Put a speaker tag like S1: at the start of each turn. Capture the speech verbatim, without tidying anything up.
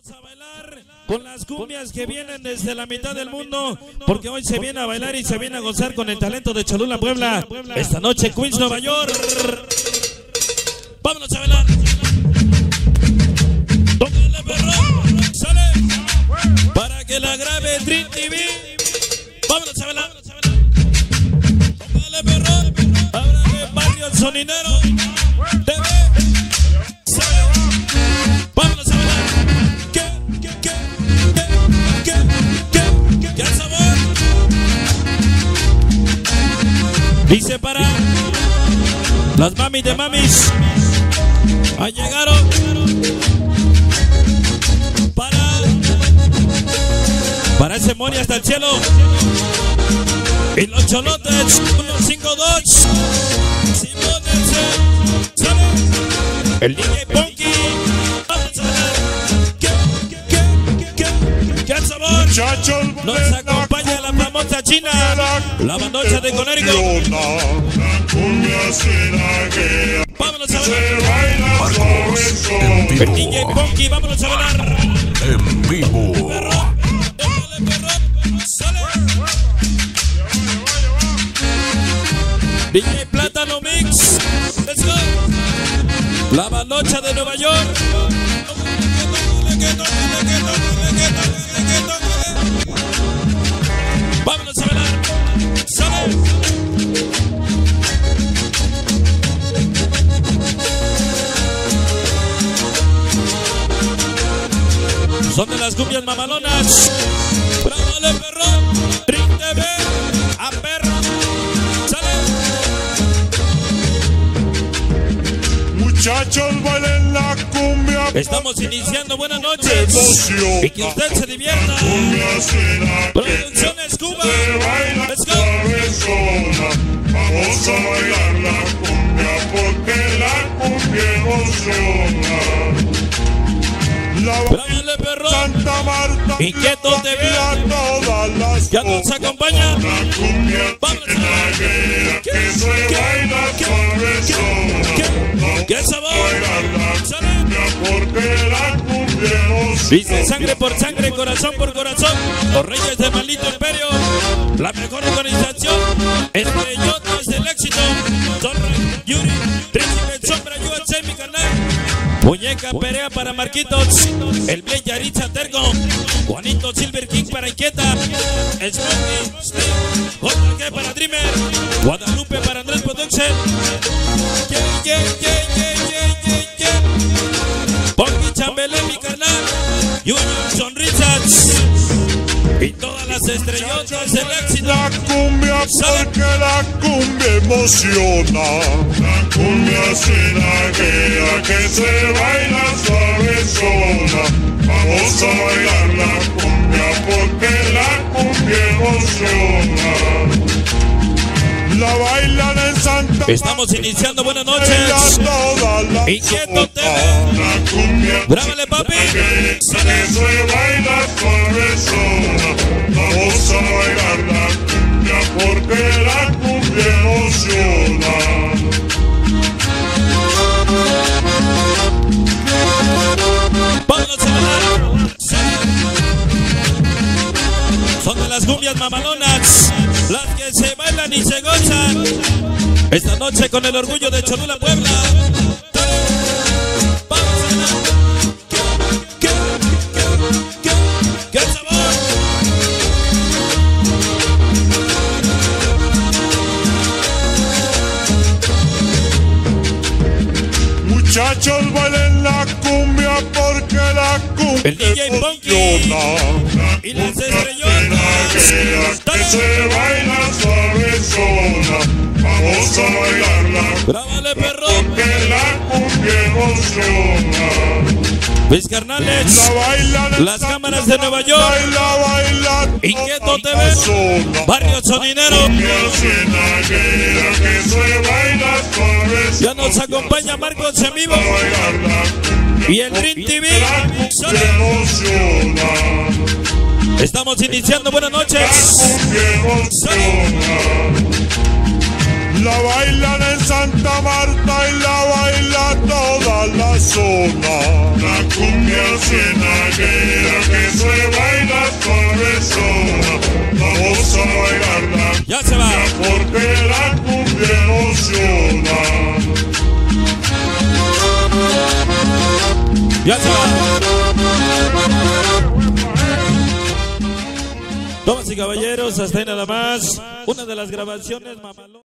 S1: Vamos a bailar con las cumbias que vienen desde la mitad del mundo, porque hoy se viene a bailar y se viene a gozar con el talento de Cholula, Puebla. Esta noche Queens, Nueva York. Vámonos a bailar. Tócale, perro. Sale. Para que la grabe Dream T V. Vámonos a bailar. Tócale, perro. Ábrale, Barrio El Soninero T V. Sale. Vámonos a bailar. ¿Qué? ¿Qué? ¿Qué? ¿Qué? ¿Qué? ¿Qué? ¿Qué sabor? Dice para las mamis de mamis. Ahí llegaron para para ese Moni hasta el cielo y los cholotes uno cinco dos Simónense, sale el D J Punky. Vamos a ver qué qué qué qué sabor. Nos acompaña la famosa China, la bandocha de Connecticut. Vámonos a ver el D J Punky, vámonos a bailar
S2: en vivo.
S1: Perro, dale, perro, sale. D J Plátano Mix, let's go. La bandocha de Nueva York. Vámonos a bailar, sale. Son de las cumbias mamalonas. Brábale, perro. Dream T V. A perro. Sale.
S3: Muchachos, bailen la cumbia.
S1: Estamos iniciando. Buenas noches. Y que usted se divierta. Producciones Cuba. Let's go.
S3: Vamos a bailar la cumbia porque la cumbia emociona.
S1: Brábale, perro.
S3: Santa Marta,
S1: Inquieto T V. Ya nos acompaña. Vamos a ver. ¿Qué? ¿Qué? ¿Qué? ¿Qué? ¿Qué sabor? ¿Sale? Dice sangre por sangre, corazón por corazón. Los reyes de maldito imperio. La mejor organización. Estrellotas del éxito. Torre, Yuri, Príncipe Sombra, U S A, mi canal. Muñeca Perea para Marquitos, el Blay Yaritza Tergo, Juanito Silver King para Inquieta, Smokey, Steve, J G para Dreamer, Guadalupe para Andrés Production, yeah, yeah, yeah, yeah, yeah, yeah, yeah. Ponky Chambelé, mi canal, Junior Sonrisas y todas las estrellotas del éxito.
S3: La cumbia porque la cumbia emociona. La cumbia sinaguea que se baila suavezona. Vamos a bailar la cumbia porque la cumbia emociona. La bailan en Santa.
S1: Estamos iniciando, buenas noches. Inquieto T V. Grábale, papi.
S3: Que se baila suavezona. Vamos a bailar la cumbia porque la cumbia emociona.
S1: Vámonos a bailar. Son de las cumbias mamalonas, las que se bailan y se gozan. Esta noche con el orgullo de Cholula, Puebla. Vamos a bailar. ¿Qué? ¿Qué? ¿Qué? ¿Qué? ¿Qué sabor?
S3: Muchachos, bailen la cumbia porque la cumbia
S1: El D J Punky y las estrellotas.
S3: que se baila suavezona. Vamos a bailar la
S1: Grábale, perro.
S3: porque la cumbia emociona.
S1: Mis carnales,
S3: La bailan en
S1: las
S3: Santa
S1: cámaras de Nueva York.
S3: Baila, baila,
S1: Inquieto T V, Barrio Soninero.
S3: cumbia sinaguea que se baila suavezona.
S1: Ya nos acompaña Marcos en vivo
S3: Bailar la cumbia
S1: y el Dream T V.
S3: la cumbia emociona.
S1: Estamos iniciando, buenas noches.
S3: La bailan en Santa Marta y la baila toda la zona. La cumbia sinaguea porque la cumbia emociona.
S1: Ya se va. Damas y caballeros, hasta ahí nada más. Una de las grabaciones, mamalón.